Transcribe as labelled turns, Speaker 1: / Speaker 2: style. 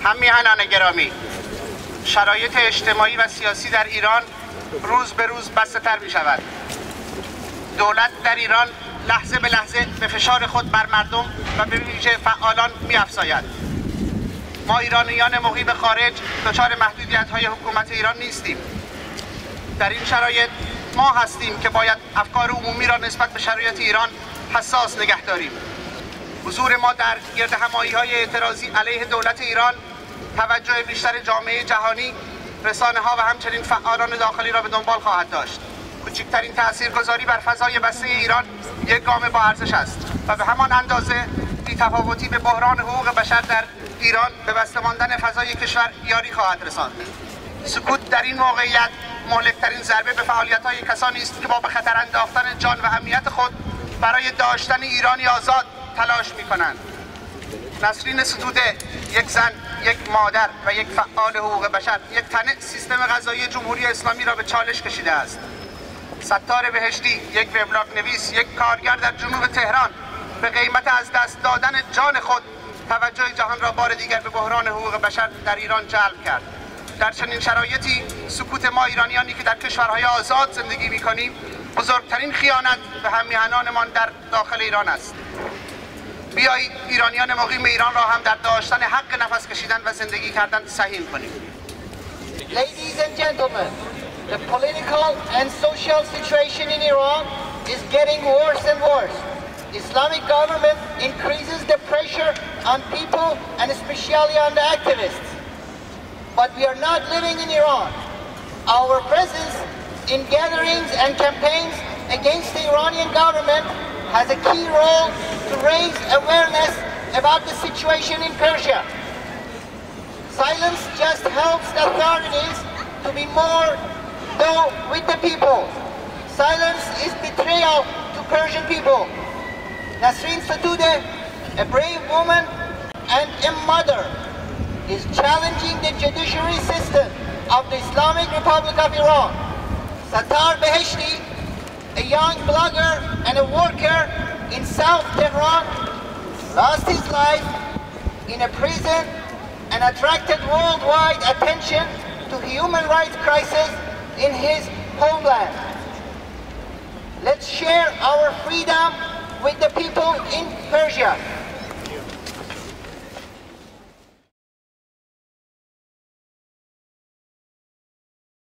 Speaker 1: هم میهنان گرامی، شرایط اجتماعی و سیاسی در ایران روز به روز بسته‌تر می شود. دولت در ایران لحظه به لحظه به فشار خود بر مردم و به ویژه فعالان می افزاید. ما ایرانیان مقیم خارج دچار محدودیت‌های حکومت ایران نیستیم. در این شرایط ما هستیم که باید افکار عمومی را نسبت به شرایط ایران حساس نگه داریم. حضور ما در گردهمایی‌های اعتراضی علیه دولت ایران توجه بیشتر جامعه جهانی، رسانه‌ها و همچنین فعالان داخلی را به دنبال خواهد داشت. کوچکترین تاثیرگذاری بر فضای بسته ایران یک گام با ارزش است و به همان اندازه بی‌تفاوتی به بحران حقوق بشر در ایران به بسته ماندن فضای کشور یاری خواهد رساند. سکوت در این موقعیت مهلک‌ترین ضربه به فعالیت‌های کسانی است که با به خطر انداختن جان و امنیت خود برای داشتن ایرانی آزاد تلاش می‌کنند. نسرین ستوده، یک زن، یک مادر و یک فعال حقوق بشر، یک تنه سیستم قضایی جمهوری اسلامی را به چالش کشیده است. ستار بهشتی، یک وبلاگ نویس، یک کارگر در جنوب تهران، به قیمت از دست دادن جان خود توجه جهان را بار دیگر به بحران حقوق بشر در ایران جلب کرد. در چنین شرایطی سکوت ما ایرانیانی که در کشورهای آزاد زندگی می‌کنیم بزرگترین خیانت به هم‌میهنانمان در داخل ایران است. بیایید ایرانیان مقیم ایران را هم در داشتن حق نفس کشیدن و زندگی کردن سهیم کنیم.
Speaker 2: Ladies and gentlemen, the political and social situation in Iran is getting worse and worse. Islamic government increases the pressure on people and especially on the activists. But we are not living in Iran. Our presence in gatherings and campaigns against the Iranian government has a key role to raise awareness about the situation in Persia. Silence just helps the authorities to be more with the people. Silence is betrayal to Persian people. Nasrin Sotoudeh, a brave woman and a mother, is challenging the judiciary system of the Islamic Republic of Iran. Sattar Beheshti, a young blogger and a worker in South Tehran, lost his life in a prison and attracted worldwide attention to human rights crisis in his homeland. Let's share our freedom with the people in Persia.